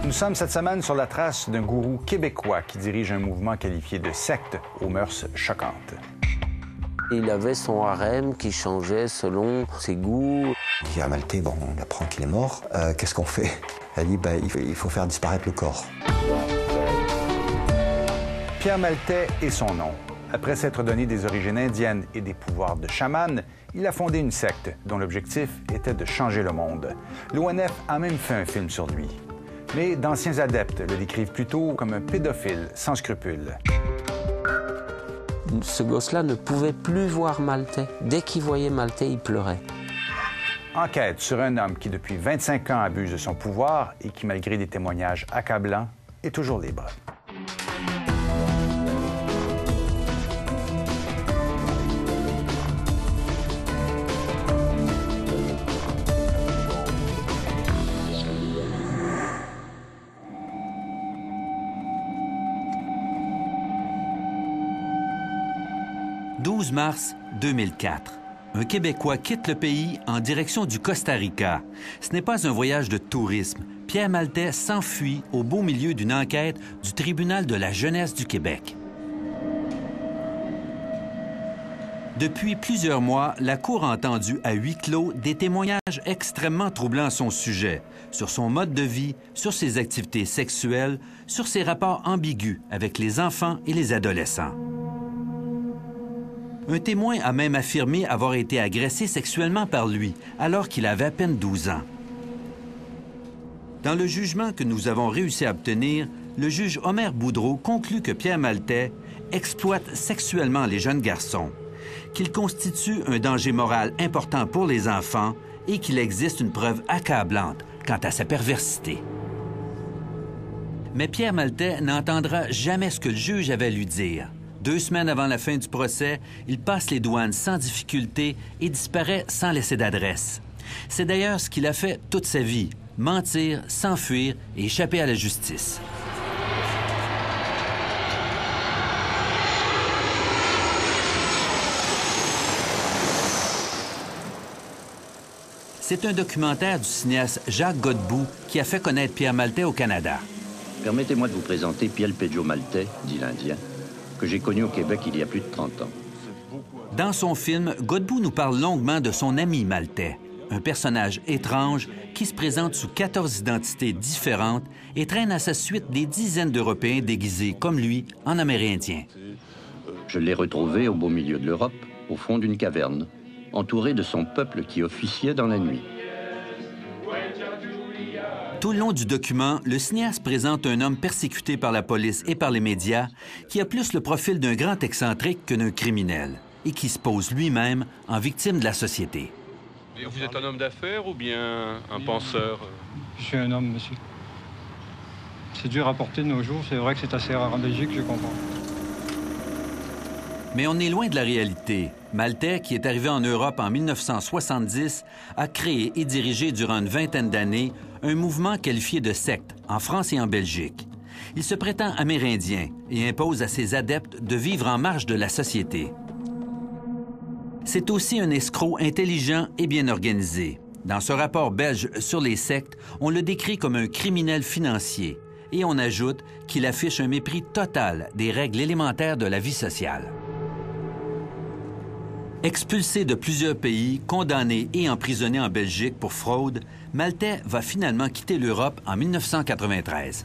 Nous sommes cette semaine sur la trace d'un gourou québécois qui dirige un mouvement qualifié de secte aux mœurs choquantes. Il avait son harem qui changeait selon ses goûts. Pierre Maltais, bon, on apprend qu'il est mort. Qu'est-ce qu'on fait? Elle dit, il faut faire disparaître le corps. Pierre Maltais est son nom. Après s'être donné des origines indiennes et des pouvoirs de chaman, il a fondé une secte dont l'objectif était de changer le monde. L'ONF a même fait un film sur lui. Mais d'anciens adeptes le décrivent plutôt comme un pédophile sans scrupules. Ce gosse-là ne pouvait plus voir Maltais. Dès qu'il voyait Maltais, il pleurait. Enquête sur un homme qui, depuis 25 ans, abuse de son pouvoir et qui, malgré des témoignages accablants, est toujours libre. « 12 mars 2004. Un Québécois quitte le pays en direction du Costa Rica. Ce n'est pas un voyage de tourisme. Pierre Maltais s'enfuit au beau milieu d'une enquête du Tribunal de la jeunesse du Québec. Depuis plusieurs mois, la Cour a entendu à huis clos des témoignages extrêmement troublants à son sujet, sur son mode de vie, sur ses activités sexuelles, sur ses rapports ambigus avec les enfants et les adolescents. Un témoin a même affirmé avoir été agressé sexuellement par lui, alors qu'il avait à peine 12 ans. Dans le jugement que nous avons réussi à obtenir, le juge Omer Boudreau conclut que Pierre Maltais exploite sexuellement les jeunes garçons, qu'il constitue un danger moral important pour les enfants et qu'il existe une preuve accablante quant à sa perversité. Mais Pierre Maltais n'entendra jamais ce que le juge avait à lui dire. 2 semaines avant la fin du procès, il passe les douanes sans difficulté et disparaît sans laisser d'adresse. C'est d'ailleurs ce qu'il a fait toute sa vie, mentir, s'enfuir et échapper à la justice. C'est un documentaire du cinéaste Jacques Godbout qui a fait connaître Pierre Maltais au Canada. Permettez-moi de vous présenter Piel Pedjo Maltais, dit l'Indien, que j'ai connu au Québec il y a plus de 30 ans. Dans son film, Godbout nous parle longuement de son ami Maltais, un personnage étrange qui se présente sous 14 identités différentes et traîne à sa suite des dizaines d'Européens déguisés comme lui en Amérindien. Je l'ai retrouvé au beau milieu de l'Europe, au fond d'une caverne, entouré de son peuple qui officiait dans la nuit. Tout le long du document, le cinéaste présente un homme persécuté par la police et par les médias qui a plus le profil d'un grand excentrique que d'un criminel et qui se pose lui-même en victime de la société. Et vous êtes un homme d'affaires ou bien un penseur? Je suis un homme, monsieur. C'est dur à porter de nos jours. C'est vrai que c'est assez rare en Belgique, je comprends. Mais on est loin de la réalité. Maltais, qui est arrivé en Europe en 1970, a créé et dirigé durant une vingtaine d'années un mouvement qualifié de secte en France et en Belgique. Il se prétend amérindien et impose à ses adeptes de vivre en marge de la société. C'est aussi un escroc intelligent et bien organisé. Dans ce rapport belge sur les sectes, on le décrit comme un criminel financier et on ajoute qu'il affiche un mépris total des règles élémentaires de la vie sociale. Expulsé de plusieurs pays, condamné et emprisonné en Belgique pour fraude, Maltais va finalement quitter l'Europe en 1993.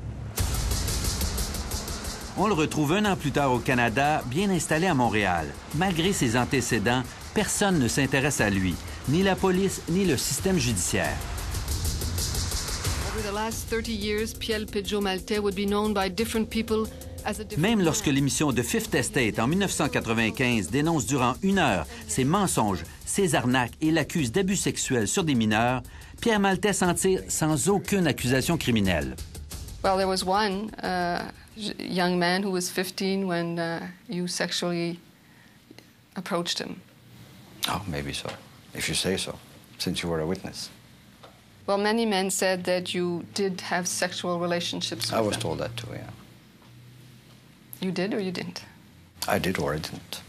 On le retrouve 1 an plus tard au Canada, bien installé à Montréal. Malgré ses antécédents, personne ne s'intéresse à lui, ni la police, ni le système judiciaire. Over the last 30 years, Piel Pedjo Maltais would be known by different people. Même lorsque l'émission de Fifth Estate en 1995 dénonce durant 1 heure ses mensonges, ses arnaques et l'accuse d'abus sexuels sur des mineurs, Pierre Maltais s'en tire sans aucune accusation criminelle. Well, there was one young man who was 15 when you sexually approached him. Oh, maybe so. If you say so, since you were a witness. Well, many men said that you did have sexual relationships with I was them. told that too, yeah. You did or you didn't? I did or I didn't.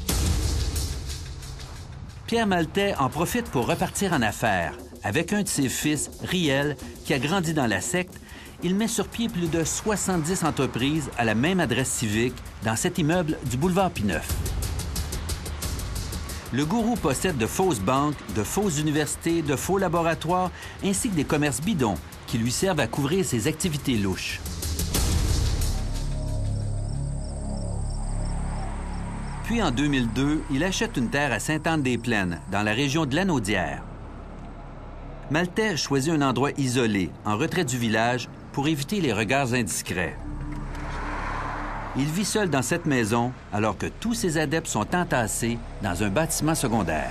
Pierre Maltais en profite pour repartir en affaires avec un de ses fils, Riel, qui a grandi dans la secte il met sur pied plus de 70 entreprises à la même adresse civique dans cet immeuble du boulevard Pineuf. Le gourou possède de fausses banques, de fausses universités, de faux laboratoires, ainsi que des commerces bidons qui lui servent à couvrir ses activités louches. Puis en 2002, il achète une terre à Sainte-Anne-des-Plaines, dans la région de Lanaudière. Maltais choisit un endroit isolé, en retrait du village, pour éviter les regards indiscrets. Il vit seul dans cette maison, alors que tous ses adeptes sont entassés dans un bâtiment secondaire.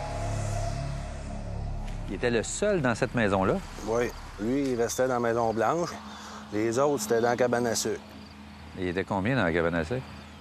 Il était le seul dans cette maison-là? Oui. Lui, il restait dans la Maison Blanche. Les autres, c'était dans la cabane à sucre. Il était combien dans la cabane à sucre?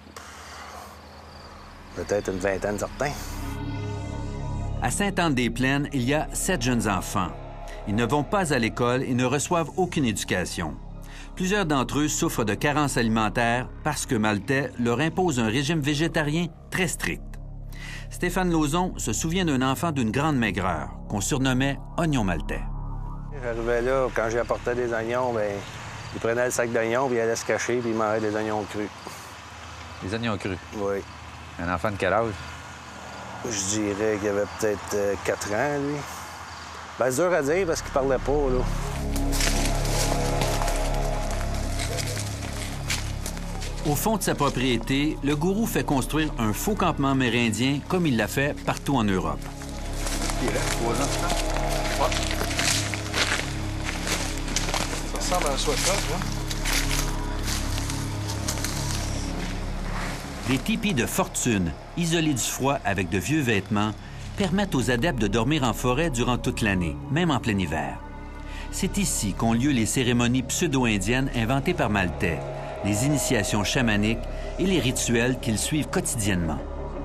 Peut-être une vingtaine, certains. À Sainte-Anne-des-Plaines, il y a 7 jeunes enfants. Ils ne vont pas à l'école et ne reçoivent aucune éducation. Plusieurs d'entre eux souffrent de carences alimentaires parce que Maltais leur impose un régime végétarien très strict. Stéphane Lauzon se souvient d'un enfant d'une grande maigreur, qu'on surnommait Oignon Maltais. J'arrivais là, quand j'y apportais des oignons, bien, il prenait le sac d'oignons, puis il allait se cacher, puis il mangeait des oignons crus. Des oignons crus? Oui. Un enfant de quel âge? Je dirais qu'il avait peut-être 4 ans, lui. Ben, c'est dur à dire parce qu'il parlait pas, là. Au fond de sa propriété, le gourou fait construire un faux campement amérindien comme il l'a fait partout en Europe. Ça ressemble à un sweat-shop, hein? Des tipis de fortune, isolés du froid avec de vieux vêtements, permettent aux adeptes de dormir en forêt durant toute l'année, même en plein hiver. C'est ici qu'ont lieu les cérémonies pseudo-indiennes inventées par Maltais, les initiations chamaniques et les rituels qu'ils suivent quotidiennement.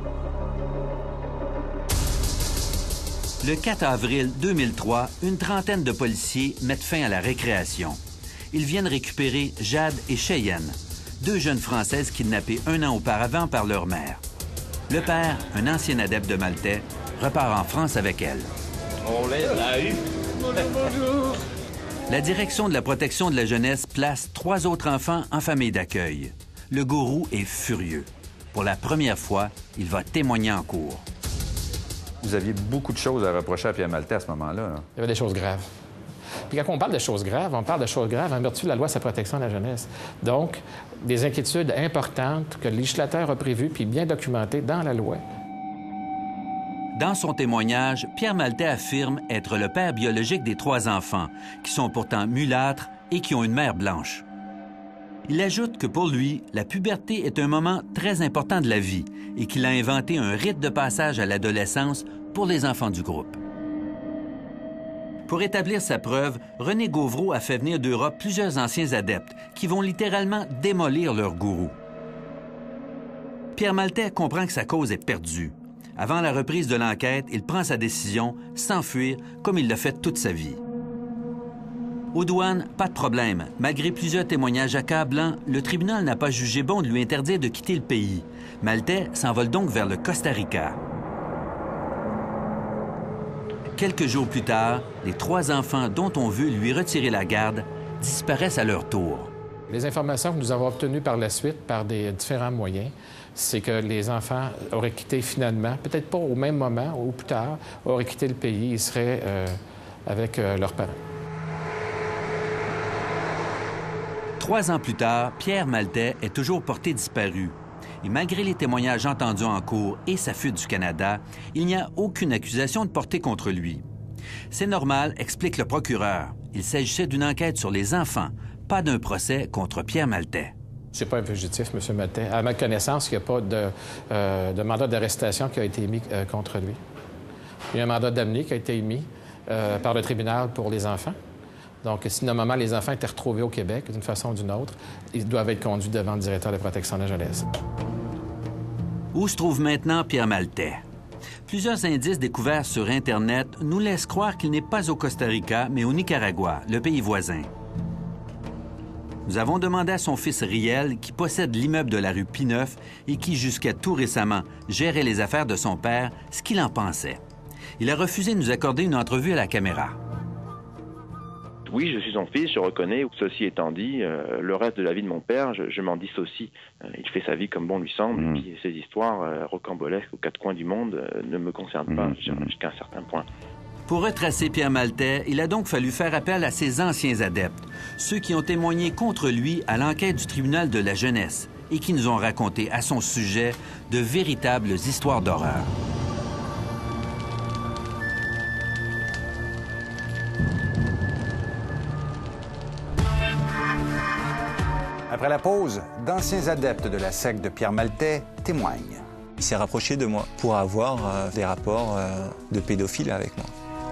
Le 4 avril 2003, une trentaine de policiers mettent fin à la récréation. Ils viennent récupérer Jade et Cheyenne, 2 jeunes Françaises kidnappées 1 an auparavant par leur mère. Le père, un ancien adepte de Maltais, repart en France avec elle. On l'a eu. Bonjour. La direction de la protection de la jeunesse place 3 autres enfants en famille d'accueil. Le gourou est furieux. Pour la première fois, il va témoigner en cour. Vous aviez beaucoup de choses à reprocher à Pierre Maltais à ce moment-là. Hein? Il y avait des choses graves. Puis quand on parle de choses graves, on parle de choses graves en vertu de la loi sur la protection de la jeunesse. Donc, des inquiétudes importantes que le législateur a prévues puis bien documentées dans la loi. Dans son témoignage, Pierre Maltais affirme être le père biologique des 3 enfants, qui sont pourtant mulâtres et qui ont une mère blanche. Il ajoute que pour lui, la puberté est un moment très important de la vie et qu'il a inventé un rite de passage à l'adolescence pour les enfants du groupe. Pour établir sa preuve, René Gauvreau a fait venir d'Europe plusieurs anciens adeptes qui vont littéralement démolir leur gourou. Pierre Maltais comprend que sa cause est perdue. Avant la reprise de l'enquête, il prend sa décision, s'enfuir, comme il l'a fait toute sa vie. Aux douanes, pas de problème. Malgré plusieurs témoignages accablants, le tribunal n'a pas jugé bon de lui interdire de quitter le pays. Maltais s'envole donc vers le Costa Rica. Quelques jours plus tard, les 3 enfants dont on veut lui retirer la garde disparaissent à leur tour. Les informations que nous avons obtenues par la suite par des différents moyens, c'est que les enfants auraient quitté finalement, peut-être pas au même moment ou plus tard, auraient quitté le pays et seraient avec leurs parents. 3 ans plus tard, Pierre Maltais est toujours porté disparu. Et malgré les témoignages entendus en cour et sa fuite du Canada, il n'y a aucune accusation de portée contre lui. C'est normal, explique le procureur. Il s'agissait d'une enquête sur les enfants, pas d'un procès contre Pierre Maltais. C'est pas un fugitif, M. Maltais. À ma connaissance, il n'y a pas de mandat d'arrestation qui a été émis contre lui. Il y a un mandat d'amener qui a été émis par le tribunal pour les enfants. Donc, si normalement les enfants étaient retrouvés au Québec d'une façon ou d'une autre, ils doivent être conduits devant le directeur de la protection de la jeunesse. Où se trouve maintenant Pierre Maltais? Plusieurs indices découverts sur Internet nous laissent croire qu'il n'est pas au Costa Rica, mais au Nicaragua, le pays voisin. Nous avons demandé à son fils Riel, qui possède l'immeuble de la rue Pineuf et qui, jusqu'à tout récemment, gérait les affaires de son père, ce qu'il en pensait. Il a refusé de nous accorder une entrevue à la caméra. Oui, je suis son fils, je reconnais. Ceci étant dit, le reste de la vie de mon père, je m'en dissocie. Il fait sa vie comme bon lui semble, et puis ces histoires rocambolesques aux quatre coins du monde ne me concernent pas jusqu'à un certain point. Pour retracer Pierre Maltais, il a donc fallu faire appel à ses anciens adeptes, ceux qui ont témoigné contre lui à l'enquête du tribunal de la jeunesse et qui nous ont raconté à son sujet de véritables histoires d'horreur. Après la pause, d'anciens adeptes de la secte de Pierre Maltais témoignent. Il s'est rapproché de moi pour avoir des rapports de pédophiles avec moi.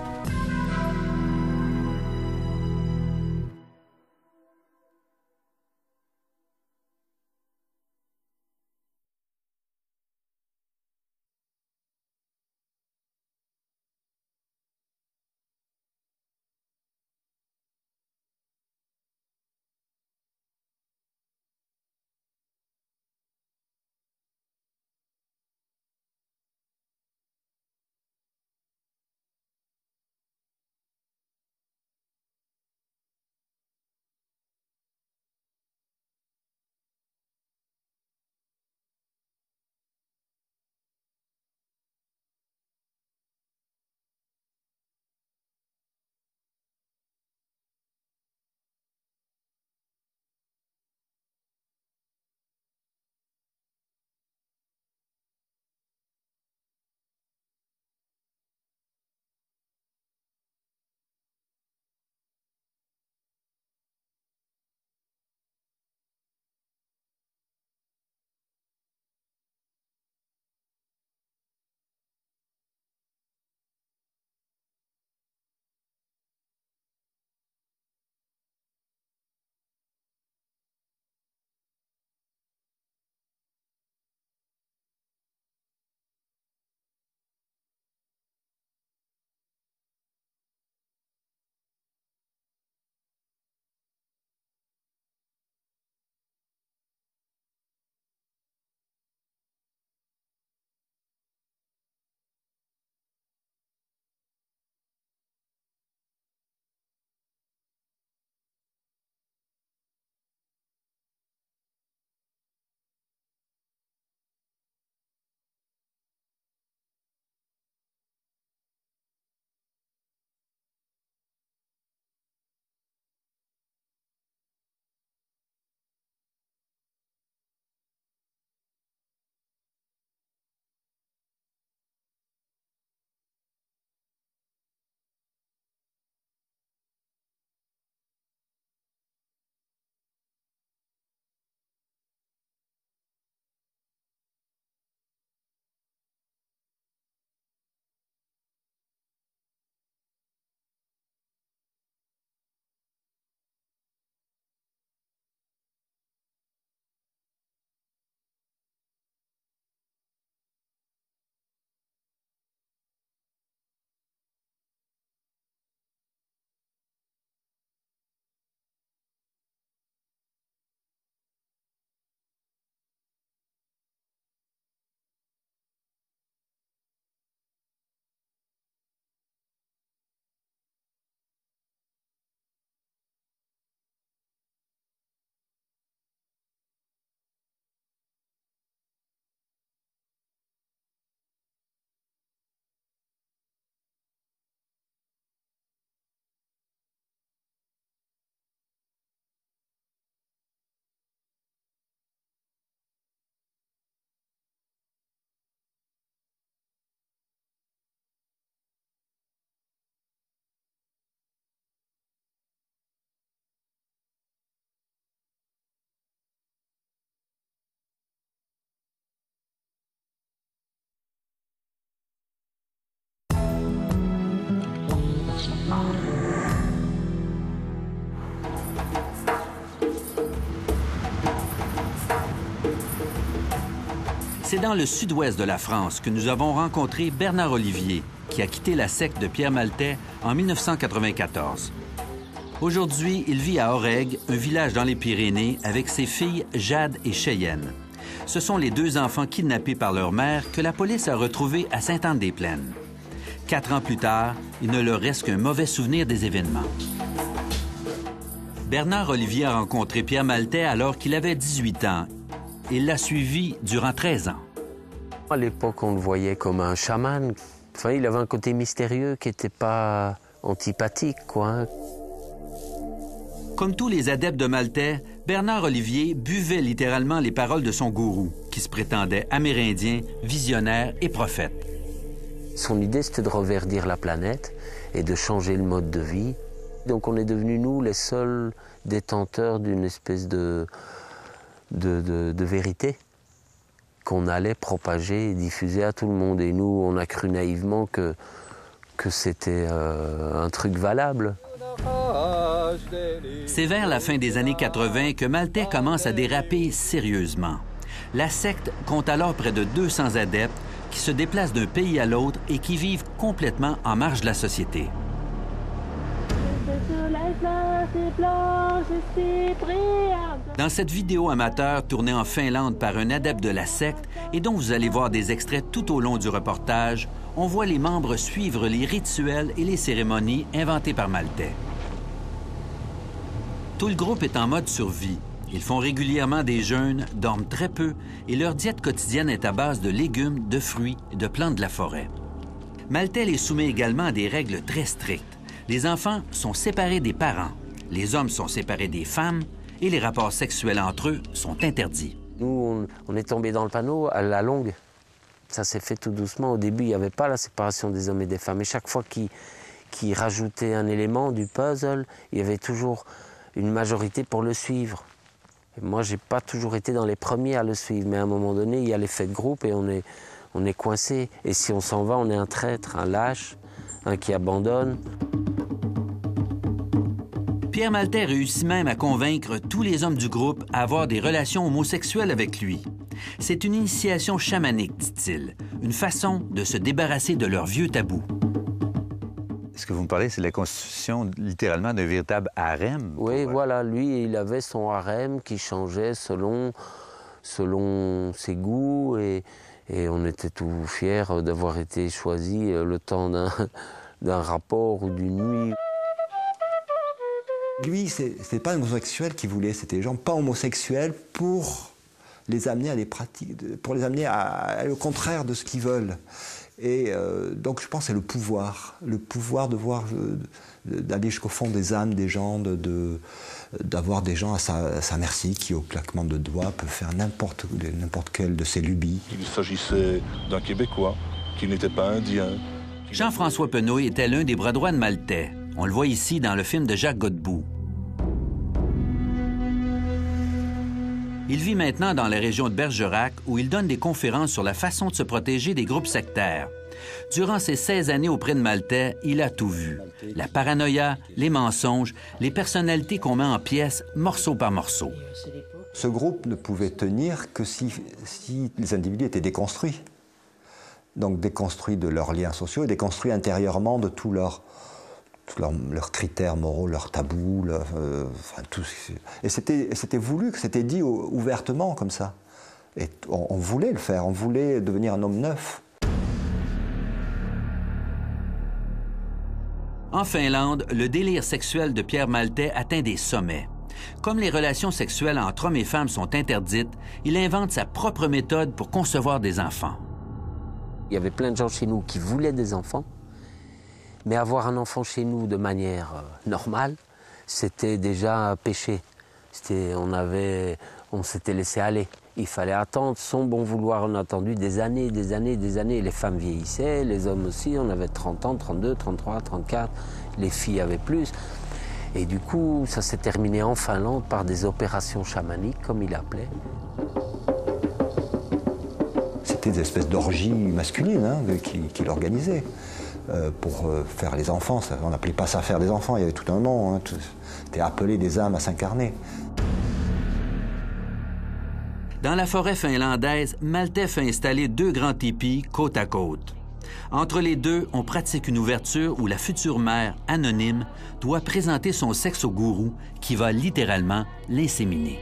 C'est dans le sud-ouest de la France que nous avons rencontré Bernard Olivier, qui a quitté la secte de Pierre Maltais en 1994. Aujourd'hui, il vit à Orègue, un village dans les Pyrénées, avec ses filles Jade et Cheyenne. Ce sont les deux enfants kidnappés par leur mère que la police a retrouvés à Sainte-Anne-des-Plaines. 4 ans plus tard, il ne leur reste qu'un mauvais souvenir des événements. Bernard Olivier a rencontré Pierre Maltais alors qu'il avait 18 ans. Il l'a suivi durant 13 ans. À l'époque, on le voyait comme un chaman. Enfin, il avait un côté mystérieux qui n'était pas antipathique, quoi. Comme tous les adeptes de Maltais, Bernard Olivier buvait littéralement les paroles de son gourou, qui se prétendait amérindien, visionnaire et prophète. Son idée, c'était de reverdir la planète et de changer le mode de vie. Donc on est devenus, nous, les seuls détenteurs d'une espèce de vérité qu'on allait propager et diffuser à tout le monde. Et nous, on a cru naïvement que c'était un truc valable. C'est vers la fin des années 80 que Maltais commence à déraper sérieusement. La secte compte alors près de 200 adeptes qui se déplacent d'un pays à l'autre et qui vivent complètement en marge de la société. Dans cette vidéo amateur tournée en Finlande par un adepte de la secte et dont vous allez voir des extraits tout au long du reportage, on voit les membres suivre les rituels et les cérémonies inventés par Maltais. Tout le groupe est en mode survie. Ils font régulièrement des jeûnes, dorment très peu et leur diète quotidienne est à base de légumes, de fruits et de plantes de la forêt. Maltais les soumet également à des règles très strictes. Les enfants sont séparés des parents, les hommes sont séparés des femmes et les rapports sexuels entre eux sont interdits. Nous, on est tombé dans le panneau à la longue. Ça s'est fait tout doucement. Au début, il n'y avait pas la séparation des hommes et des femmes. Et chaque fois qu'ils rajoutaient un élément du puzzle, il y avait toujours une majorité pour le suivre. Et moi, je n'ai pas toujours été dans les premiers à le suivre, mais à un moment donné, il y a l'effet de groupe et on est coincé. Et si on s'en va, on est un traître, un lâche, un qui abandonne. Pierre Maltais réussit même à convaincre tous les hommes du groupe à avoir des relations homosexuelles avec lui. C'est une initiation chamanique, dit-il, une façon de se débarrasser de leurs vieux tabous. Ce que vous me parlez, c'est la constitution littéralement d'un véritable harem. Oui, voilà, lui, il avait son harem qui changeait selon ses goûts et on était tout fiers d'avoir été choisis le temps d'un rapport ou d'une nuit. Lui, c'était pas un homosexuel qu'il voulait, c'était des gens pas homosexuels pour les amener à des pratiques, pour les amener à aller au contraire de ce qu'ils veulent. Et donc je pense que c'est le pouvoir de voir, d'aller jusqu'au fond des âmes des gens, d'avoir des gens à sa merci qui, au claquement de doigts, peut faire n'importe quelle de ses lubies. Il s'agissait d'un Québécois qui n'était pas indien. Jean-François Penouille était l'un des bras droits de Maltais. On le voit ici dans le film de Jacques Godbout. Il vit maintenant dans la région de Bergerac où il donne des conférences sur la façon de se protéger des groupes sectaires. Durant ses 16 années auprès de Maltais, il a tout vu. La paranoïa, les mensonges, les personnalités qu'on met en pièces morceau par morceau. Ce groupe ne pouvait tenir que si les individus étaient déconstruits. Donc déconstruits de leurs liens sociaux et déconstruits intérieurement de tous leurs critères moraux, leurs tabous, enfin, tout. Et c'était voulu, que c'était dit ouvertement comme ça. Et on voulait le faire, on voulait devenir un homme neuf. En Finlande, le délire sexuel de Pierre Maltais atteint des sommets. Comme les relations sexuelles entre hommes et femmes sont interdites, il invente sa propre méthode pour concevoir des enfants. Il y avait plein de gens chez nous qui voulaient des enfants. Mais avoir un enfant chez nous de manière normale, c'était déjà un péché. On s'était laissé aller. Il fallait attendre son bon vouloir. On a attendu des années, des années, des années. Les femmes vieillissaient, les hommes aussi. On avait 30 ans, 32, 33, 34. Les filles avaient plus. Et du coup, ça s'est terminé en Finlande par des opérations chamaniques, comme il appelait. C'était des espèces d'orgies masculines qu'il organisait. Pour faire les enfants, on n'appelait pas ça faire des enfants, il y avait tout un nom, c'était appeler des âmes à s'incarner. Dans la forêt finlandaise, Maltais fait installer 2 grands tipis côte à côte. Entre les deux, on pratique une ouverture où la future mère, anonyme, doit présenter son sexe au gourou qui va littéralement l'inséminer.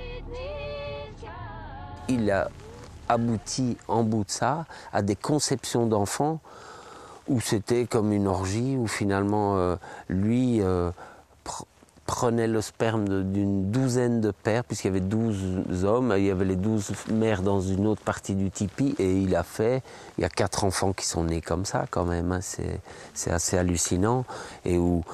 Il a abouti en bout de ça à des conceptions d'enfants où c'était comme une orgie, où finalement, lui prenait le sperme d'une douzaine de pères, puisqu'il y avait 12 hommes, il y avait les 12 mères dans une autre partie du tipi, et il y a 4 enfants qui sont nés comme ça quand même, hein, c'est assez hallucinant, et où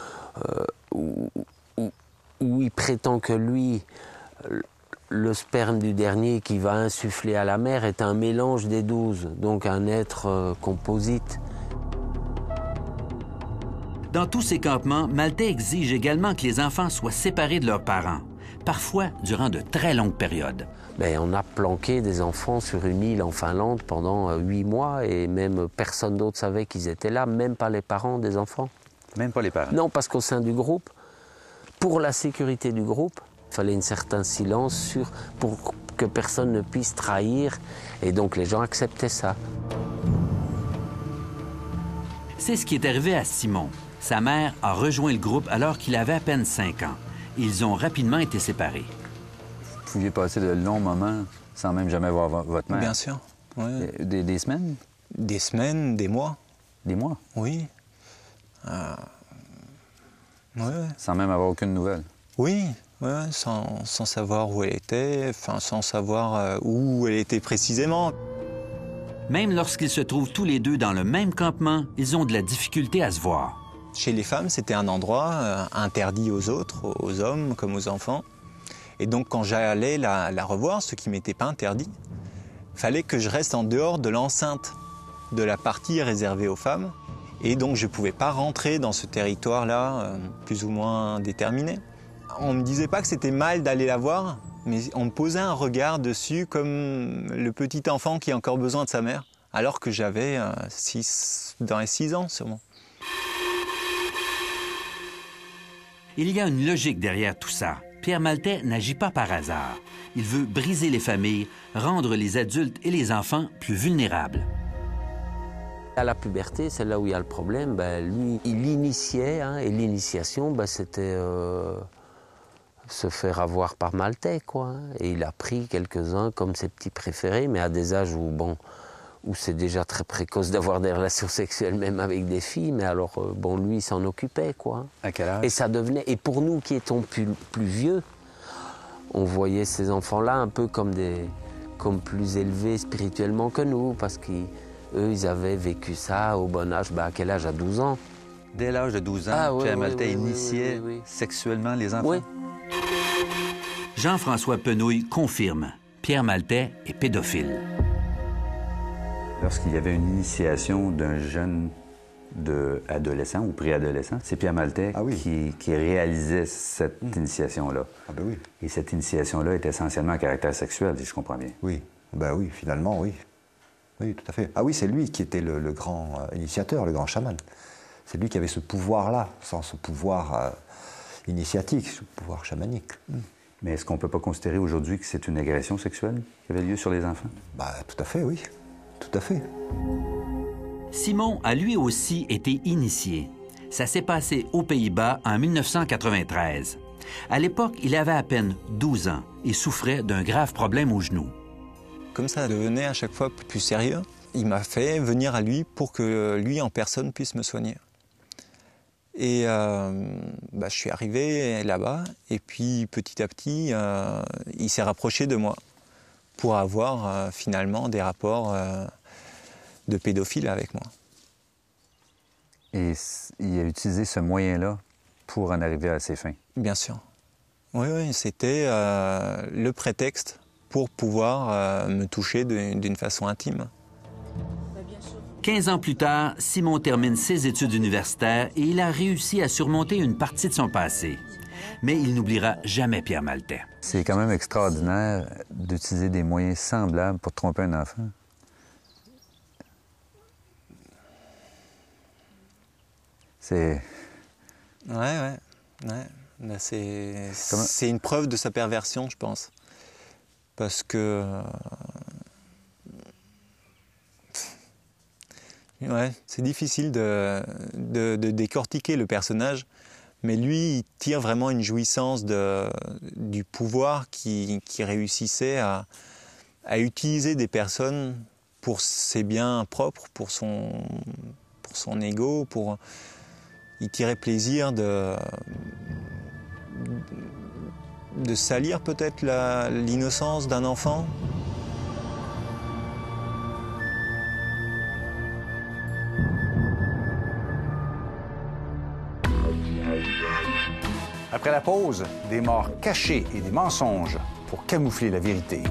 il prétend que lui, le sperme du dernier qui va insuffler à la mère est un mélange des 12, donc un être composite. Dans tous ces campements, Maltais exige également que les enfants soient séparés de leurs parents, parfois durant de très longues périodes. Bien, on a planqué des enfants sur une île en Finlande pendant 8 mois et même personne d'autre savait qu'ils étaient là, même pas les parents des enfants. Même pas les parents? Non, parce qu'au sein du groupe, pour la sécurité du groupe, il fallait un certain silence pour que personne ne puisse trahir, et donc les gens acceptaient ça. C'est ce qui est arrivé à Simon. Sa mère a rejoint le groupe alors qu'il avait à peine 5 ans. Ils ont rapidement été séparés. Vous pouviez passer de longs moments sans même jamais voir votre mère? Bien sûr. Ouais. Des semaines? Des semaines, des mois. Des mois? Oui. Ouais. Sans même avoir aucune nouvelle? Oui, ouais, sans savoir où elle était, enfin sans savoir où elle était précisément. Même lorsqu'ils se trouvent tous les deux dans le même campement, ils ont de la difficulté à se voir. Chez les femmes, c'était un endroit interdit aux autres, aux hommes comme aux enfants. Et donc quand j'allais la revoir, ce qui m'était pas interdit, fallait que je reste en dehors de l'enceinte de la partie réservée aux femmes. Et donc je ne pouvais pas rentrer dans ce territoire-là, plus ou moins déterminé. On ne me disait pas que c'était mal d'aller la voir, mais on me posait un regard dessus comme le petit enfant qui a encore besoin de sa mère, alors que j'avais dans les 6 ans sûrement. Il y a une logique derrière tout ça. Pierre Maltais n'agit pas par hasard. Il veut briser les familles, rendre les adultes et les enfants plus vulnérables. À la puberté, c'est là où il y a le problème. Lui, il initiait, hein, et l'initiation, c'était se faire avoir par Maltais, quoi. Hein. Et il a pris quelques-uns comme ses petits préférés, mais à des âges où c'est déjà très précoce d'avoir des relations sexuelles, même avec des filles. Mais alors, lui, il s'en occupait, quoi. À quel âge? Et ça devenait... Et pour nous qui étions plus vieux, on voyait ces enfants-là un peu comme plus élevés spirituellement que nous, parce qu'eux, ils avaient vécu ça au bon âge. À quel âge? À 12 ans. Dès l'âge de 12 ans, oui, Pierre Maltais initiait sexuellement les enfants? Oui. Jean-François Penouille confirme. Pierre Maltais est pédophile. Lorsqu'il y avait une initiation d'un jeune adolescent ou préadolescent, c'est Pierre Maltais qui réalisait cette initiation-là. Ah ben oui. Et cette initiation-là est essentiellement à caractère sexuel, si je comprends bien. Oui, oui, finalement, oui. Oui, tout à fait. Ah oui, c'est lui qui était le grand initiateur, le grand chaman. C'est lui qui avait ce pouvoir-là, sans ce pouvoir initiatique, ce pouvoir chamanique. Mais est-ce qu'on ne peut pas considérer aujourd'hui que c'est une agression sexuelle qui avait lieu sur les enfants? Tout à fait, oui. Tout à fait. Simon a lui aussi été initié. Ça s'est passé aux Pays-Bas en 1993. À l'époque, il avait à peine 12 ans et souffrait d'un grave problème au genou. Comme ça devenait à chaque fois plus sérieux, il m'a fait venir à lui pour que lui en personne puisse me soigner. Et je suis arrivé là-bas et puis petit à petit, il s'est rapproché de moi pour avoir finalement des rapports de pédophile avec moi. Et il a utilisé ce moyen-là pour en arriver à ses fins? Bien sûr. Oui, c'était le prétexte pour pouvoir me toucher d'une façon intime. 15 ans plus tard, Simon termine ses études universitaires et il a réussi à surmonter une partie de son passé. Mais il n'oubliera jamais Pierre Maltais. C'est quand même extraordinaire d'utiliser des moyens semblables pour tromper un enfant. C'est... Ouais. C'est une preuve de sa perversion, je pense. Parce que... c'est difficile de décortiquer le personnage, mais lui, il tire vraiment une jouissance du pouvoir qui réussissait à utiliser des personnes pour ses biens propres, pour son ego, il tirait plaisir de de salir peut-être l'innocence d'un enfant. Après la pause, des morts cachées et des mensonges pour camoufler la vérité.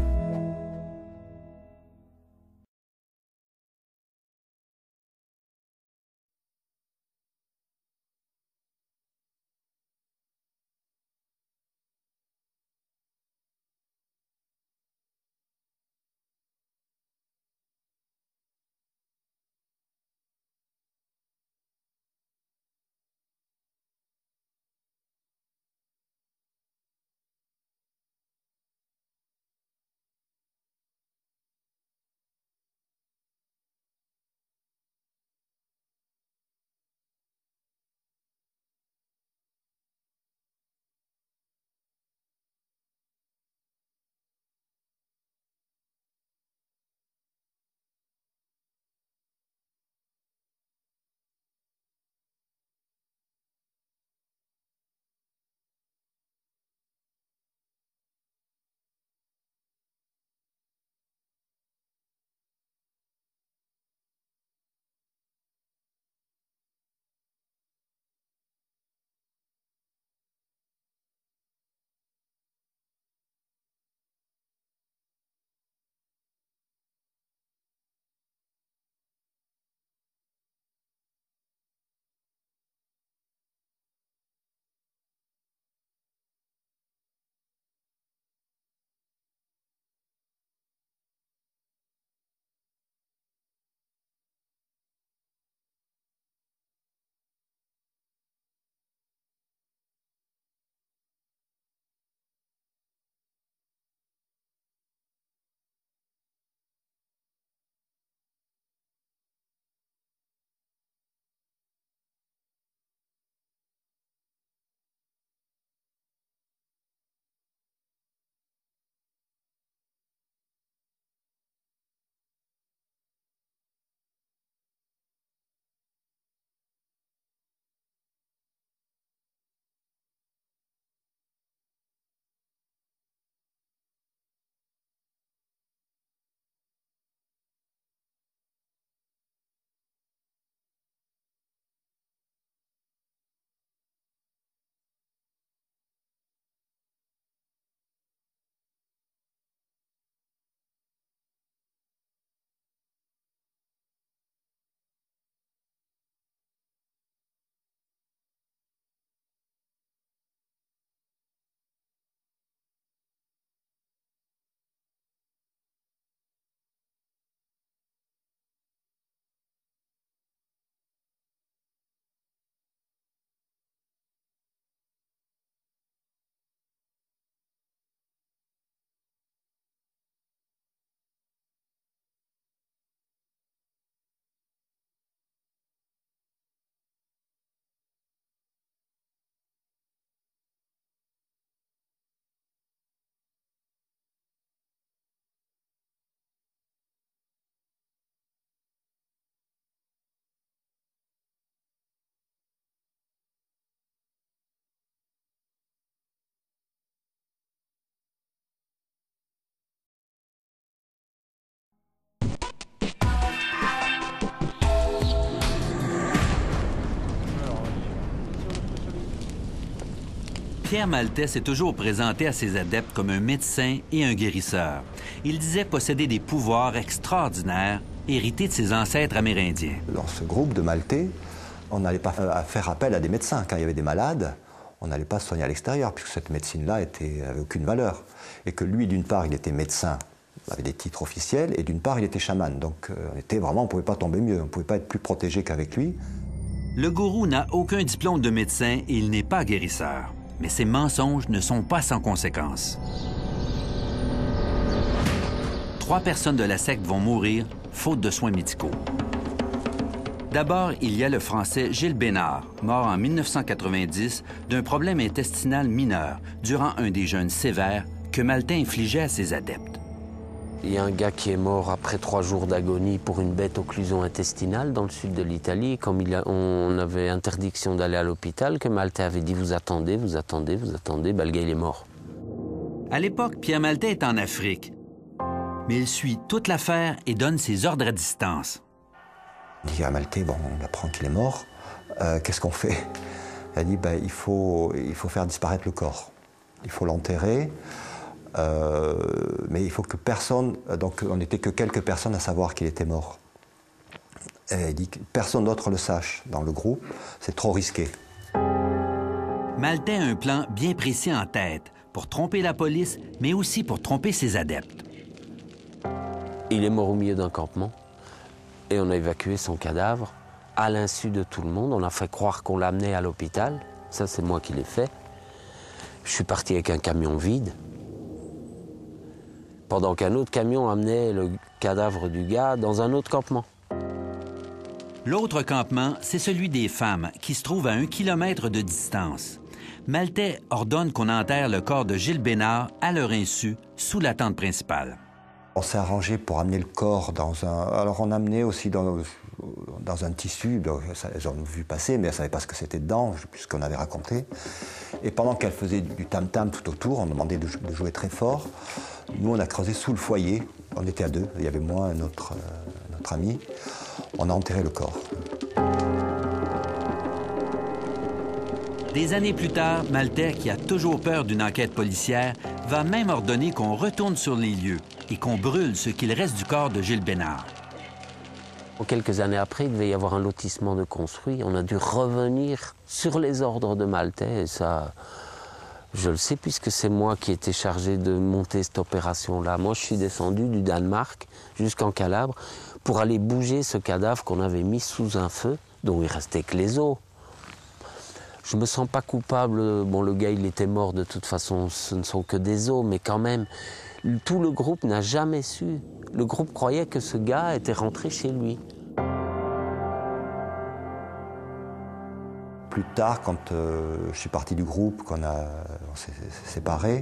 Pierre Maltais s'est toujours présenté à ses adeptes comme un médecin et un guérisseur. Il disait posséder des pouvoirs extraordinaires hérités de ses ancêtres amérindiens. Dans ce groupe de Maltais, on n'allait pas faire appel à des médecins. Quand il y avait des malades, on n'allait pas se soigner à l'extérieur, puisque cette médecine-là n'avait aucune valeur. Et que lui, d'une part, il était médecin, avait des titres officiels, et d'une part, il était chaman. Donc, on ne pouvait pas tomber mieux, on ne pouvait pas être plus protégé qu'avec lui. Le gourou n'a aucun diplôme de médecin et il n'est pas guérisseur. Mais ses mensonges ne sont pas sans conséquences. 3 personnes de la secte vont mourir, faute de soins médicaux. D'abord, il y a le Français Gilles Bénard, mort en 1990 d'un problème intestinal mineur durant un des jeûnes sévères que Maltais infligeait à ses adeptes. Il y a un gars qui est mort après 3 jours d'agonie pour une bête occlusion intestinale dans le sud de l'Italie. Comme on avait interdiction d'aller à l'hôpital, que Maltais avait dit « vous attendez, vous attendez, vous attendez », le gars il est mort. À l'époque, Pierre Maltais est en Afrique. Mais il suit toute l'affaire et donne ses ordres à distance. Il dit à Maltais, bon, on apprend qu'il est mort, qu'est-ce qu'on fait? Elle dit, il faut faire disparaître le corps. Il faut l'enterrer. Mais il faut que personne, donc on n'était que quelques personnes à savoir qu'il était mort. Et elle dit que personne d'autre le sache dans le groupe, c'est trop risqué. Maltais a un plan bien précis en tête pour tromper la police, mais aussi pour tromper ses adeptes. Il est mort au milieu d'un campement et on a évacué son cadavre à l'insu de tout le monde. On a fait croire qu'on l'amenait à l'hôpital. Ça, c'est moi qui l'ai fait. Je suis parti avec un camion vide. Pendant qu'un autre camion amenait le cadavre du gars dans un autre campement. L'autre campement, c'est celui des femmes, qui se trouve à 1 kilomètre de distance. Maltais ordonne qu'on enterre le corps de Gilles Bénard à leur insu, sous la tente principale. On s'est arrangé pour amener le corps dans un... Alors on amenait aussi dans un tissu, donc, elles ont vu passer, mais elles ne savaient pas ce que c'était dedans, puisqu'on avait raconté. Et pendant qu'elles faisaient du tam-tam tout autour, on demandait de jouer très fort. Nous, on a creusé sous le foyer. On était à 2. Il y avait moi et notre ami. On a enterré le corps. Des années plus tard, Maltais, qui a toujours peur d'une enquête policière, va même ordonner qu'on retourne sur les lieux et qu'on brûle ce qu'il reste du corps de Gilles Bénard. Quelques années après, il devait y avoir un lotissement de construit. On a dû revenir sur les ordres de Maltais. Et ça, je le sais, puisque c'est moi qui étais chargé de monter cette opération-là. Moi, je suis descendu du Danemark jusqu'en Calabre pour aller bouger ce cadavre qu'on avait mis sous un feu, dont il restait que les os. Je me sens pas coupable. Bon, le gars, il était mort de toute façon. Ce ne sont que des os, mais quand même, tout le groupe n'a jamais su. Le groupe croyait que ce gars était rentré chez lui. Plus tard, quand je suis parti du groupe, on s'est séparés,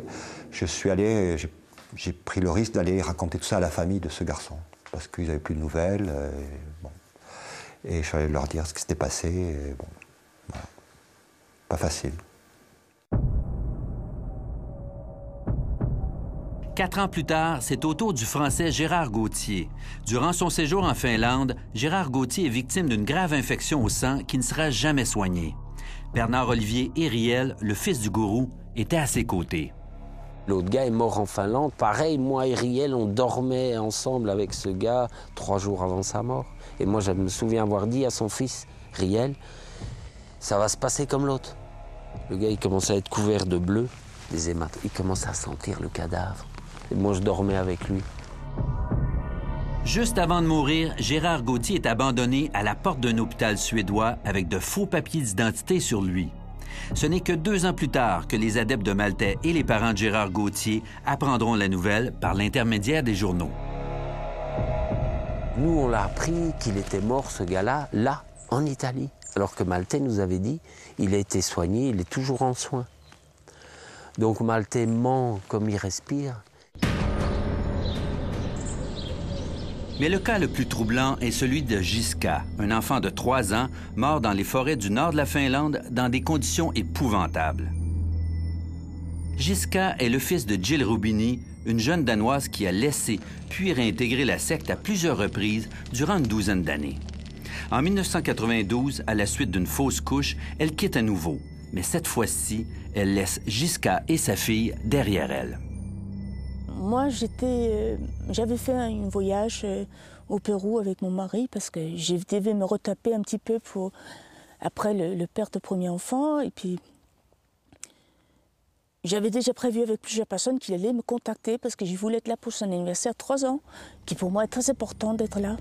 j'ai pris le risque d'aller raconter tout ça à la famille de ce garçon, parce qu'ils n'avaient plus de nouvelles. Et je suis allé leur dire ce qui s'était passé. Et bon, voilà. Pas facile. 4 ans plus tard, c'est au tour du Français Gérard Gauthier. Durant son séjour en Finlande, Gérard Gauthier est victime d'une grave infection au sang qui ne sera jamais soignée. Bernard-Olivier Hériel, le fils du gourou, était à ses côtés. L'autre gars est mort en Finlande. Pareil, moi et Hériel, on dormait ensemble avec ce gars 3 jours avant sa mort. Et moi, je me souviens avoir dit à son fils, Hériel, ça va se passer comme l'autre. Le gars, il commençait à être couvert de bleu, des hématomes. Il commençait à sentir le cadavre. Et moi, je dormais avec lui. Juste avant de mourir, Gérard Gauthier est abandonné à la porte d'un hôpital suédois avec de faux papiers d'identité sur lui. Ce n'est que 2 ans plus tard que les adeptes de Maltais et les parents de Gérard Gauthier apprendront la nouvelle par l'intermédiaire des journaux. Nous, on l'a appris qu'il était mort, ce gars-là, là, en Italie. Alors que Maltais nous avait dit, il a été soigné, il est toujours en soins. Donc Maltais ment comme il respire. Mais le cas le plus troublant est celui de Giska, un enfant de 3 ans, mort dans les forêts du nord de la Finlande dans des conditions épouvantables. Giska est le fils de Jill Rubini, une jeune Danoise qui a laissé puis réintégré la secte à plusieurs reprises durant une 12aine d'années. En 1992, à la suite d'une fausse couche, elle quitte à nouveau. Mais cette fois-ci, elle laisse Giska et sa fille derrière elle. Moi, j'avais fait un voyage au Pérou avec mon mari parce que je devais me retaper un petit peu après le père de premier enfant. Et puis, j'avais déjà prévu avec plusieurs personnes qu'il allait me contacter parce que je voulais être là pour son anniversaire 3 ans, qui pour moi est très important d'être là.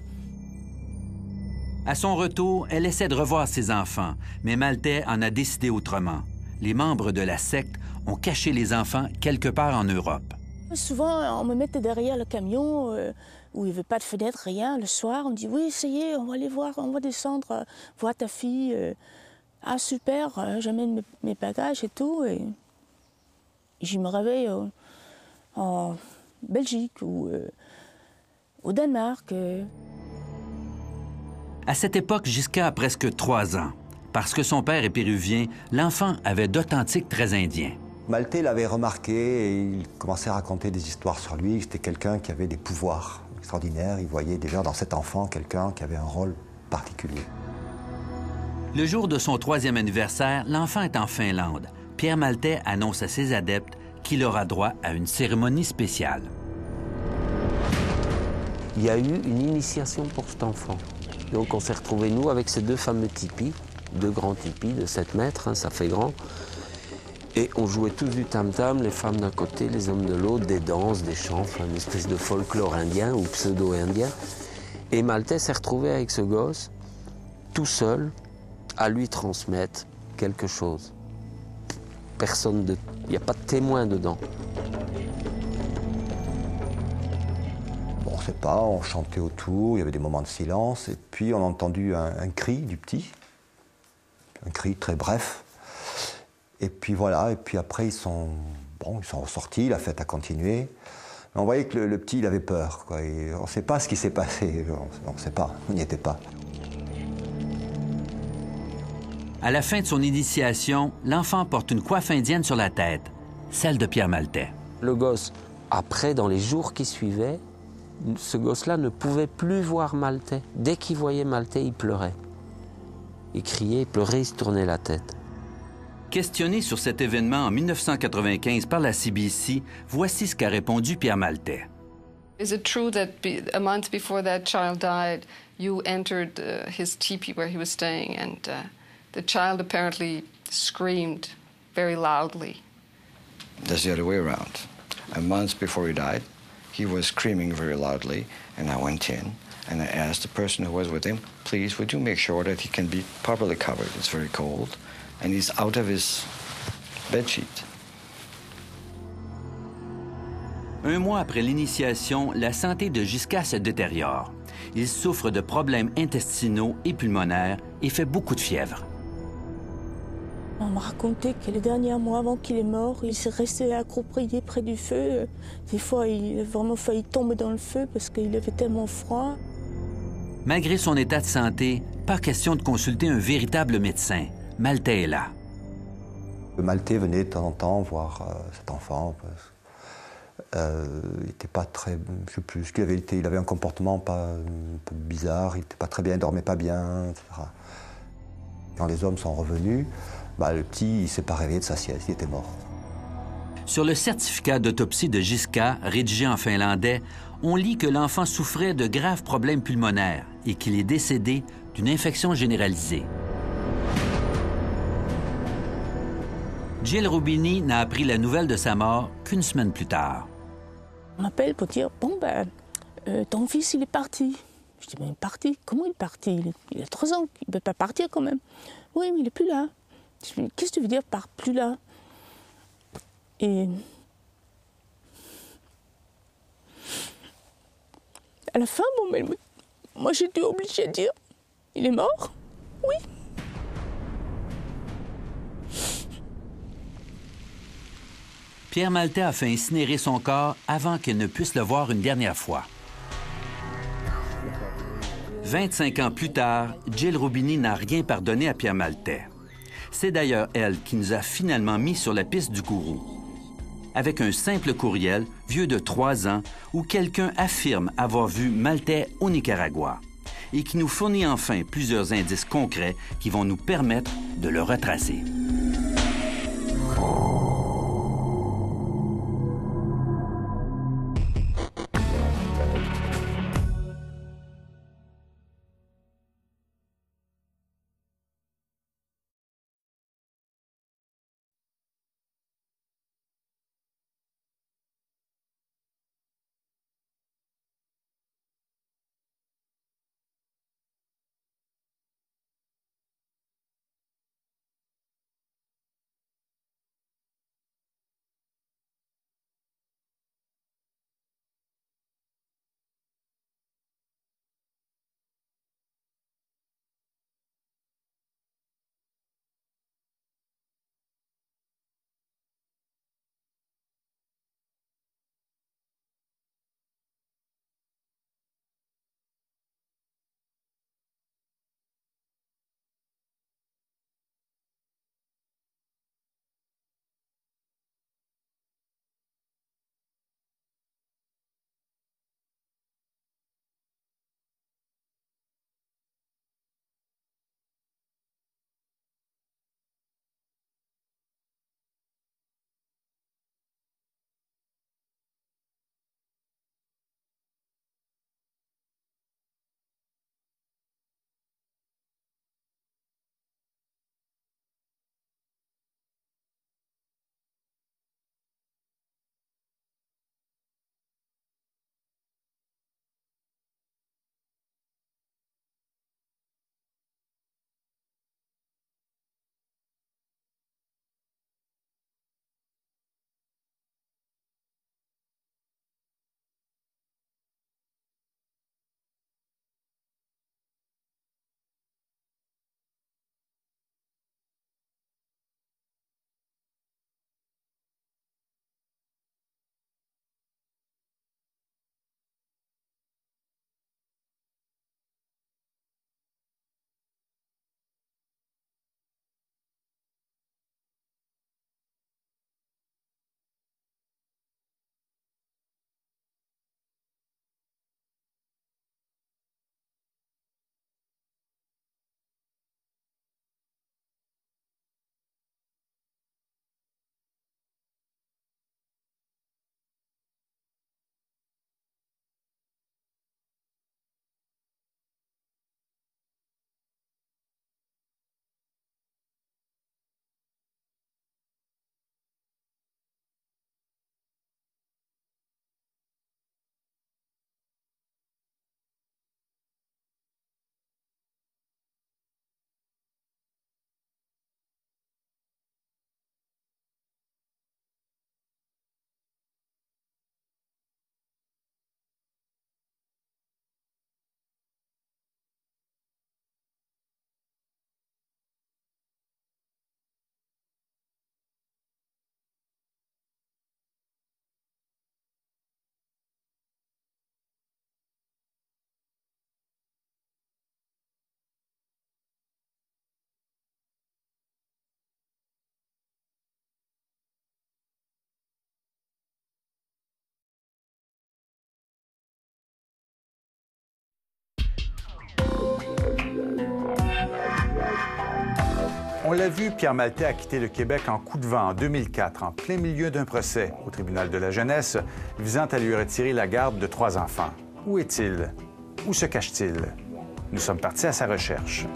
À son retour, elle essaie de revoir ses enfants, mais Maltais en a décidé autrement. Les membres de la secte ont caché les enfants quelque part en Europe. Souvent, on me mettait derrière le camion où il n'y avait pas de fenêtre, rien. Le soir, on me dit « Oui, ça y est, on va aller voir, on va descendre, voir ta fille. » Ah, super, j'amène mes bagages et tout. Et je me réveille en Belgique ou au Danemark. À cette époque, Gisca a presque 3 ans. Parce que son père est péruvien, l'enfant avait d'authentiques traits indiens. Maltais l'avait remarqué et il commençait à raconter des histoires sur lui. C'était quelqu'un qui avait des pouvoirs extraordinaires. Il voyait déjà dans cet enfant quelqu'un qui avait un rôle particulier. Le jour de son 3e anniversaire, l'enfant est en Finlande. Pierre Maltais annonce à ses adeptes qu'il aura droit à une cérémonie spéciale. Il y a eu une initiation pour cet enfant. Donc on s'est retrouvés, nous, avec ces 2 fameux tipis, 2 grands tipis de 7 mètres, hein, ça fait grand. Et on jouait tous du tam-tam, les femmes d'un côté, les hommes de l'autre, des danses, des chants, enfin, une espèce de folklore indien ou pseudo-indien. Et Maltais s'est retrouvé avec ce gosse, tout seul, à lui transmettre quelque chose. Il n'y a pas de témoin dedans. Bon, on ne sait pas, on chantait autour, il y avait des moments de silence, et puis on a entendu un cri du petit, un cri très bref. Et puis voilà, et puis après ils sont ressortis, la fête a continué. Mais on voyait que le petit, il avait peur, quoi. Et on ne sait pas ce qui s'est passé, on ne sait pas, on n'y était pas. À la fin de son initiation, l'enfant porte une coiffe indienne sur la tête, celle de Pierre Maltais. Le gosse, après, dans les jours qui suivaient, ce gosse-là ne pouvait plus voir Maltais. Dès qu'il voyait Maltais, il pleurait. Il criait, il pleurait, il se tournait la tête. Questionné sur cet événement en 1995 par la CBC, voici ce qu'a répondu Pierre Maltais. Is it true that a month before that child died, you entered his teepee where he was staying and the child apparently screamed very loudly? That's the other way around. A month before he died, he was screaming very loudly, and I went in and I asked the person who was with him, please, would you make sure that he can be properly covered? It's very cold, and he's out of his bedsheet. Un mois après l'initiation, la santé de Gisca se détériore. Il souffre de problèmes intestinaux et pulmonaires et fait beaucoup de fièvre. On m'a raconté que les derniers mois avant qu'il est mort, il s'est resté accroupi près du feu. Des fois, il a vraiment failli tomber dans le feu parce qu'il avait tellement froid. Malgré son état de santé, pas question de consulter un véritable médecin. Maltais est là. Maltais venait de temps en temps voir cet enfant. Il n'était pas très... Je sais plus ce qu'il avait été. Il avait un comportement un peu bizarre. Il n'était pas très bien, il ne dormait pas bien, etc. Quand les hommes sont revenus, le petit, il ne s'est pas réveillé de sa sieste, il était mort. Sur le certificat d'autopsie de Gisca, rédigé en finlandais, on lit que l'enfant souffrait de graves problèmes pulmonaires et qu'il est décédé d'une infection généralisée. Jill Rubini n'a appris la nouvelle de sa mort qu'une semaine plus tard. On m'appelle pour dire, ton fils, il est parti. Je dis, mais il est parti? Comment il est parti? Il a 3 ans, il ne peut pas partir quand même. Oui, mais il n'est plus là. Je dis, qu'est-ce que tu veux dire par plus là? Et à la fin, moi j'étais obligée de dire, il est mort? Oui. Pierre Maltais a fait incinérer son corps avant qu'elle ne puisse le voir une dernière fois. 25 ans plus tard, Jill Rubini n'a rien pardonné à Pierre Maltais. C'est d'ailleurs elle qui nous a finalement mis sur la piste du gourou. Avec un simple courriel, vieux de 3 ans, où quelqu'un affirme avoir vu Maltais au Nicaragua et qui nous fournit enfin plusieurs indices concrets qui vont nous permettre de le retracer. On l'a vu, Pierre Maltais a quitté le Québec en coup de vent en 2004, en plein milieu d'un procès au tribunal de la jeunesse visant à lui retirer la garde de 3 enfants. Où est-il? Où se cache-t-il? Nous sommes partis à sa recherche.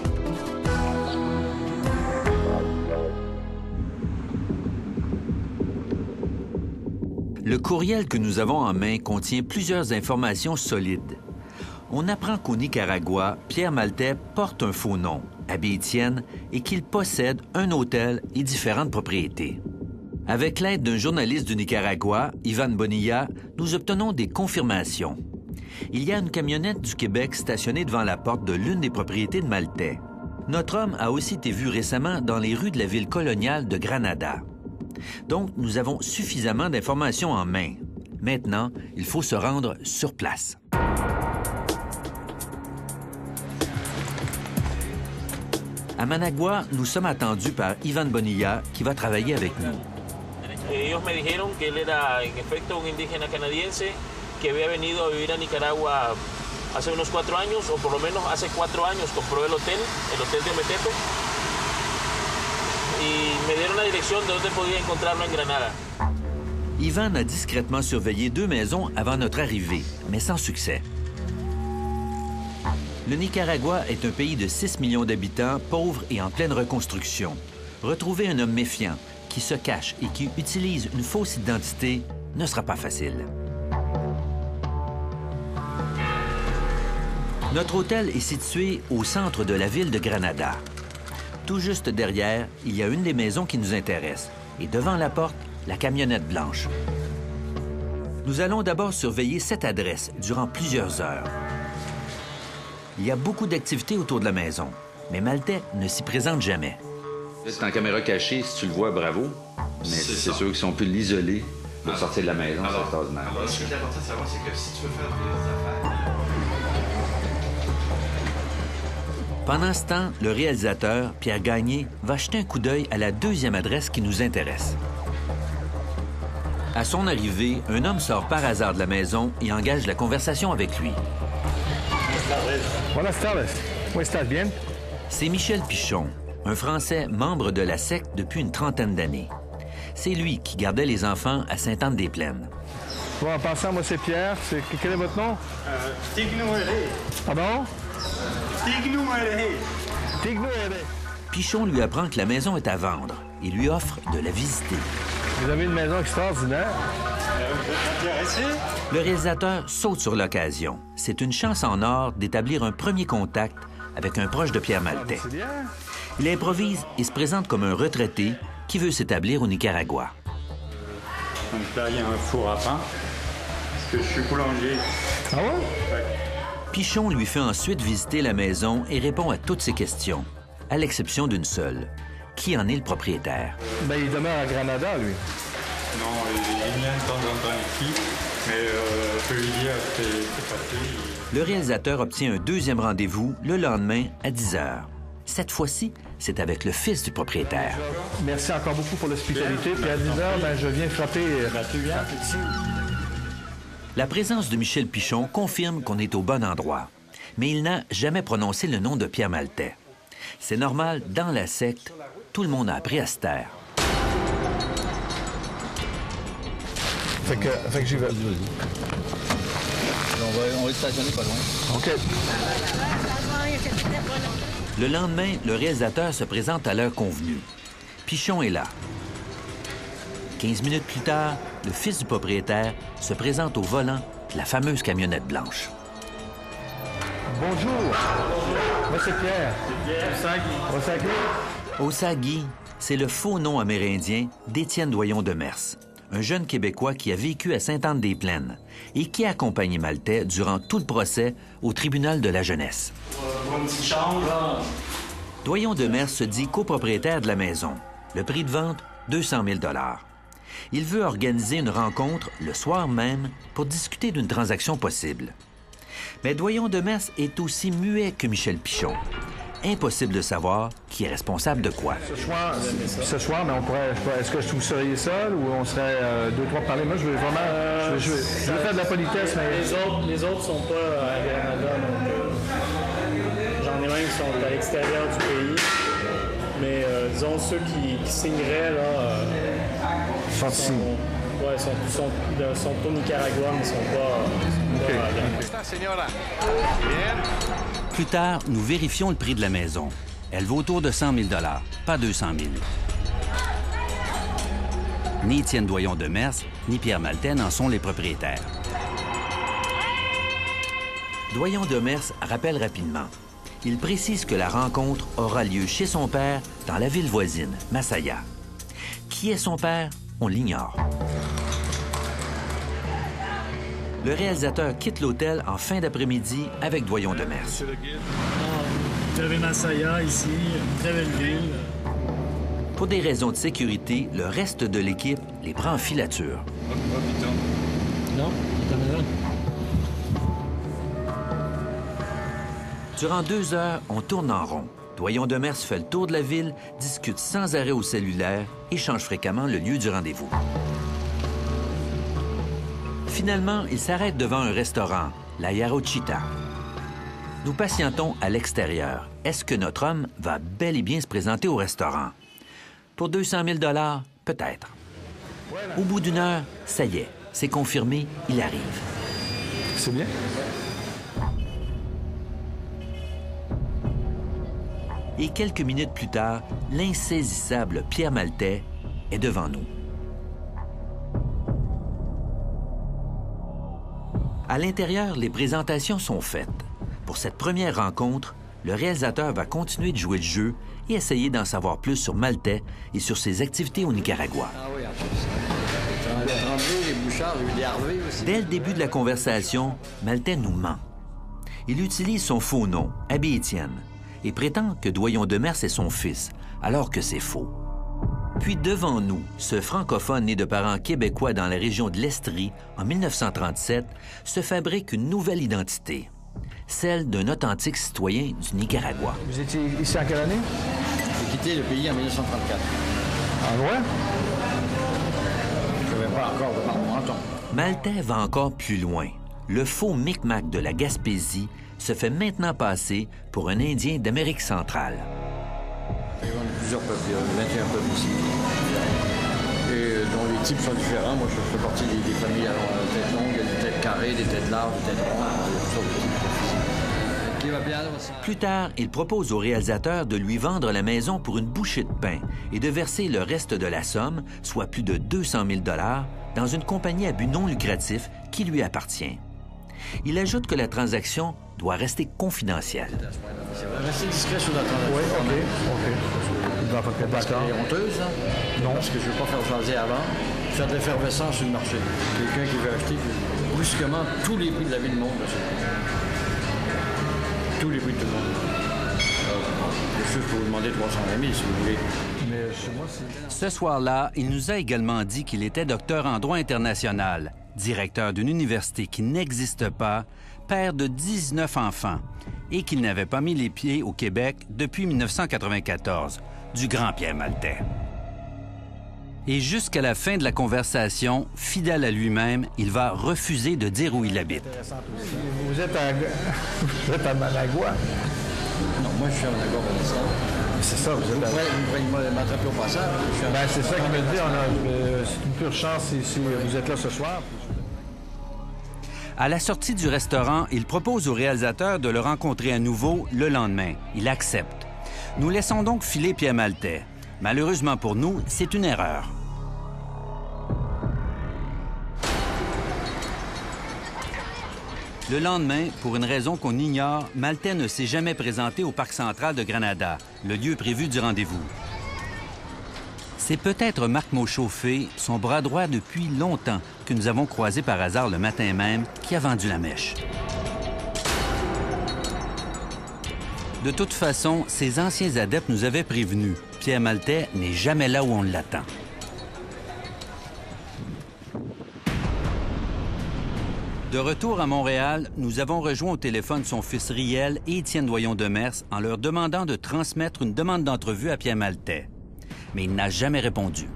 Le courriel que nous avons en main contient plusieurs informations solides. On apprend qu'au Nicaragua, Pierre Maltais porte un faux nom, Abbé Étienne, et qu'il possède un hôtel et différentes propriétés. Avec l'aide d'un journaliste du Nicaragua, Ivan Bonilla, nous obtenons des confirmations. Il y a une camionnette du Québec stationnée devant la porte de l'une des propriétés de Maltais. Notre homme a aussi été vu récemment dans les rues de la ville coloniale de Granada. Donc, nous avons suffisamment d'informations en main. Maintenant, il faut se rendre sur place. À Managua, nous sommes attendus par Ivan Bonilla, qui va travailler avec nous. Ellos me dijeron que él era, en efecto, un indígena canadiense que había venido a vivir a Nicaragua hace unos 4 años, o por lo menos hace 4 años compró el hotel de Ometepe, y me dieron la dirección de dónde podía encontrarlo en Granada. Ivan a discrètement surveillé 2 maisons avant notre arrivée, mais sans succès. Le Nicaragua est un pays de 6 millions d'habitants, pauvre et en pleine reconstruction. Retrouver un homme méfiant, qui se cache et qui utilise une fausse identité ne sera pas facile. Notre hôtel est situé au centre de la ville de Granada. Tout juste derrière, il y a une des maisons qui nous intéresse. Et devant la porte, la camionnette blanche. Nous allons d'abord surveiller cette adresse durant plusieurs heures. Il y a beaucoup d'activités autour de la maison, mais Maltais ne s'y présente jamais. C'est en caméra cachée, si tu le vois, bravo. Mais c'est sûr que si on peut l'isoler, de sortir de la maison, c'est extraordinaire. Alors, ce qui est important de savoir, c'est que si tu veux faire des affaires... Pendant ce temps, le réalisateur, Pierre Gagné, va jeter un coup d'œil à la 2e adresse qui nous intéresse. À son arrivée, un homme sort par hasard de la maison et engage la conversation avec lui. Buenas tardes. ¿Cómo estás? Bien? C'est Michel Pichon, un Français membre de la secte depuis une 30aine d'années. C'est lui qui gardait les enfants à Sainte-Anne-des-Plaines. Bon, en passant, moi, c'est Pierre. Quel est votre nom? Tignou-Héré. Pardon? Tignou-Héré. Tignou-Héré. Pichon lui apprend que la maison est à vendre et lui offre de la visiter. Vous avez une maison extraordinaire. Vous êtes intéressé? Le réalisateur saute sur l'occasion. C'est une chance en or d'établir un premier contact avec un proche de Pierre Maltais. Il improvise et se présente comme un retraité qui veut s'établir au Nicaragua. Donc là, il y a un four à pain, parce que je suis boulanger. Ah ouais? Ouais. Pichon lui fait ensuite visiter la maison et répond à toutes ses questions, à l'exception d'une seule. Qui en est le propriétaire? Ben, il demeure à Granada, lui. Non, il vient de temps en temps ici, mais je lui dis, c'est passé. Le réalisateur obtient un 2e rendez-vous le lendemain à 10 h. Cette fois-ci, c'est avec le fils du propriétaire. Merci encore beaucoup pour l'hospitalité. Puis à 10 h, ben, je viens frapper. La présence de Michel Pichon confirme qu'on est au bon endroit. Mais il n'a jamais prononcé le nom de Pierre Maltais. C'est normal, dans la secte, tout le monde a appris à se taire. Fait que j'y vais. On va le stationner pas loin. OK. Le lendemain, le réalisateur se présente à l'heure convenue. Pichon est là. 15 minutes plus tard, le fils du propriétaire se présente au volant de la fameuse camionnette blanche. Bonjour. Moi, c'est Pierre. Osagui. Osagui, c'est le faux nom amérindien d'Étienne Doyon de Mers, un jeune Québécois qui a vécu à Sainte-Anne-des-Plaines et qui a accompagné Maltais durant tout le procès au tribunal de la jeunesse. Une petite chambre. Doyon de Mers se dit copropriétaire de la maison. Le prix de vente, 200 000 $. Il veut organiser une rencontre le soir même pour discuter d'une transaction possible. Mais Doyon de Mers est aussi muet que Michel Pichon. Impossible de savoir qui est responsable de quoi. Ce soir, mais on pourrait. Est-ce que vous seriez seul ou on serait 2-3 pour parler? Moi, je veux vraiment. Je veux faire de la politesse, mais. Les autres sont pas à Granada, donc j'en ai même qui sont à l'extérieur du pays. Mais disons, ceux qui signeraient, là, sont au Nicaragua, mais sont pas Plus tard, nous vérifions le prix de la maison. Elle vaut autour de 100 000 $, pas 200 000. Ni Étienne Doyon de Mers, ni Pierre Maltais n'en sont les propriétaires. Doyon de Mers rappelle rapidement. Il précise que la rencontre aura lieu chez son père dans la ville voisine, Masaya. Qui est son père? On l'ignore. Le réalisateur quitte l'hôtel en fin d'après-midi avec Doyon de Mers. Vous avez Masaya ici, une très belle ville. Pour des raisons de sécurité, le reste de l'équipe les prend en filature. Non, Durant 2 heures, on tourne en rond. Doyon de Mers fait le tour de la ville, discute sans arrêt au cellulaire et change fréquemment le lieu du rendez-vous. Finalement, il s'arrête devant un restaurant, la Yarochita. Nous patientons à l'extérieur. Est-ce que notre homme va bel et bien se présenter au restaurant? Pour 200 000 $, peut-être. Au bout d'1 heure, ça y est, c'est confirmé, il arrive. C'est bien. Et quelques minutes plus tard, l'insaisissable Pierre Maltais est devant nous. À l'intérieur, les présentations sont faites. Pour cette première rencontre, le réalisateur va continuer de jouer le jeu et essayer d'en savoir plus sur Maltais et sur ses activités au Nicaragua. Dès le début de la conversation, Maltais nous ment. Il utilise son faux nom, Abbé Étienne, et prétend que Doyon de Mers est son fils, alors que c'est faux. Puis devant nous, ce francophone né de parents québécois dans la région de l'Estrie en 1937 se fabrique une nouvelle identité, celle d'un authentique citoyen du Nicaragua. Vous étiez ici en quelle année? J'ai quitté le pays en 1934. En vrai? Je n'avais pas encore de mon menton. Maltais va encore plus loin. Le faux Micmac de la Gaspésie se fait maintenant passer pour un Indien d'Amérique centrale. Il y a plusieurs peuples, il y a 21 peuples ici. Et dont les types sont différents. Moi, je fais partie des familles à tête longue, il y a des têtes carrées, des têtes larges, des têtes rondes, Plus tard, il propose au réalisateur de lui vendre la maison pour une bouchée de pain et de verser le reste de la somme, soit plus de 200 000 $, dans une compagnie à but non lucratif qui lui appartient. Il ajoute que la transaction doit rester confidentielle. Restez discret sur la transaction. Oui, OK. Parce qu'elle est honteuse, hein? Non. Parce que je ne veux pas faire jaser avant. Faire de l'effervescence sur le marché. Quelqu'un qui veut acheter brusquement tous les prix de la vie du monde. Là, tous les prix de tout le monde. Je peux vous demander 300 000 si vous voulez. Mais chez moi, c'est... Ce soir-là, il nous a également dit qu'il était docteur en droit international, directeur d'une université qui n'existe pas, père de 19 enfants et qu'il n'avait pas mis les pieds au Québec depuis 1994, du grand Pierre Maltais. Et jusqu'à la fin de la conversation, fidèle à lui-même, il va refuser de dire où il habite. Vous êtes à Managua? Non, moi je suis à Managua pour l'instant. C'est ça, vous êtes à... Vous pourriez m'attraper au passage. Ben, c'est ça qui me dit, c'est une pure chance si vous êtes là ce soir. À la sortie du restaurant, il propose au réalisateur de le rencontrer à nouveau le lendemain. Il accepte. Nous laissons donc filer Pierre Maltais. Malheureusement pour nous, c'est une erreur. Le lendemain, pour une raison qu'on ignore, Maltais ne s'est jamais présenté au Parc central de Granada, le lieu prévu du rendez-vous. C'est peut-être Marc Mauchauffé, son bras droit depuis longtemps, que nous avons croisé par hasard le matin même, qui a vendu la mèche. De toute façon, ses anciens adeptes nous avaient prévenus. Pierre Maltais n'est jamais là où on l'attend. De retour à Montréal, nous avons rejoint au téléphone son fils Riel et Étienne Doyon de Mers en leur demandant de transmettre une demande d'entrevue à Pierre Maltais. Mais il n'a jamais répondu.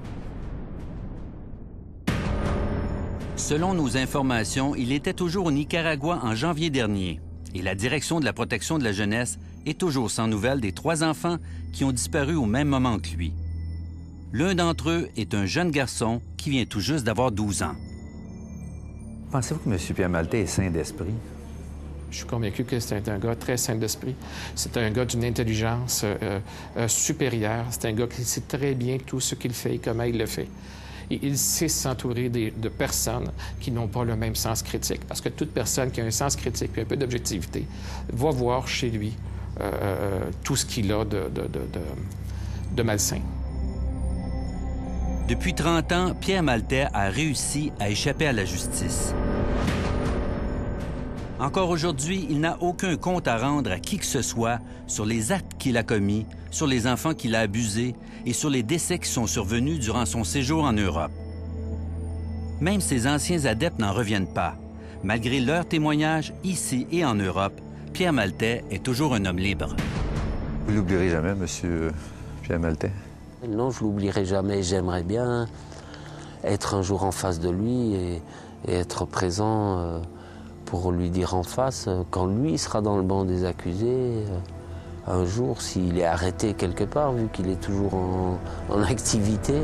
Selon nos informations, il était toujours au Nicaragua en janvier dernier et la Direction de la protection de la jeunesse est toujours sans nouvelles des 3 enfants qui ont disparu au même moment que lui. L'un d'entre eux est un jeune garçon qui vient tout juste d'avoir 12 ans. Pensez-vous que M. Pierre Maltais est sain d'esprit? Je suis convaincu que c'est un gars très sain d'esprit. C'est un gars d'une intelligence supérieure. C'est un gars qui sait très bien tout ce qu'il fait et comment il le fait. Et il sait s'entourer de personnes qui n'ont pas le même sens critique. Parce que toute personne qui a un sens critique et un peu d'objectivité va voir chez lui tout ce qu'il a de malsain. Depuis 30 ans, Pierre Maltais a réussi à échapper à la justice. Encore aujourd'hui, il n'a aucun compte à rendre à qui que ce soit sur les actes qu'il a commis, sur les enfants qu'il a abusés et sur les décès qui sont survenus durant son séjour en Europe. Même ses anciens adeptes n'en reviennent pas. Malgré leurs témoignages ici et en Europe, Pierre Maltais est toujours un homme libre. Vous l'oublierez jamais, M. Pierre Maltais? Non, je l'oublierai jamais. J'aimerais bien être un jour en face de lui et être présent pour lui dire en face, quand lui sera dans le banc des accusés, un jour, s'il est arrêté quelque part, vu qu'il est toujours en activité.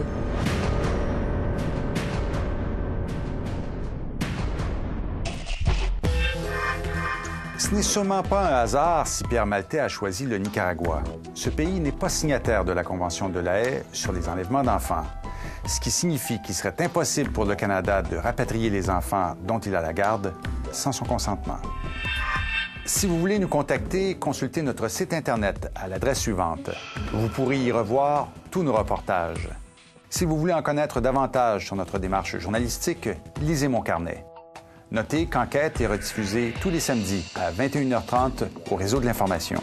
Ce n'est sûrement pas un hasard si Pierre Maltais a choisi le Nicaragua. Ce pays n'est pas signataire de la Convention de La Haye sur les enlèvements d'enfants, ce qui signifie qu'il serait impossible pour le Canada de rapatrier les enfants dont il a la garde sans son consentement. Si vous voulez nous contacter, consultez notre site Internet à l'adresse suivante. Vous pourrez y revoir tous nos reportages. Si vous voulez en connaître davantage sur notre démarche journalistique, lisez mon carnet. Notez qu'Enquête est rediffusée tous les samedis à 21h30 au Réseau de l'information.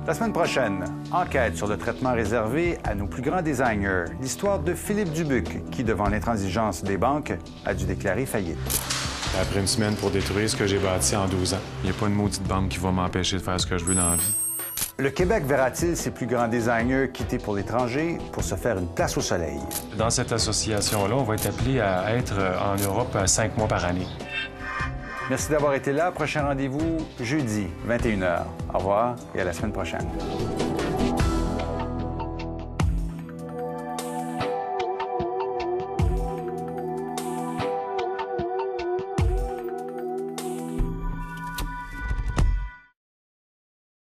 La semaine prochaine, enquête sur le traitement réservé à nos plus grands designers. L'histoire de Philippe Dubuc, qui, devant l'intransigeance des banques, a dû déclarer faillite. Après une semaine pour détruire ce que j'ai bâti en 12 ans, il n'y a pas une maudite banque qui va m'empêcher de faire ce que je veux dans la vie. Le Québec verra-t-il ses plus grands designers quitter pour l'étranger pour se faire une place au soleil? Dans cette association-là, on va être appelé à être en Europe 5 mois par année. Merci d'avoir été là. Prochain rendez-vous jeudi, 21h. Au revoir et à la semaine prochaine.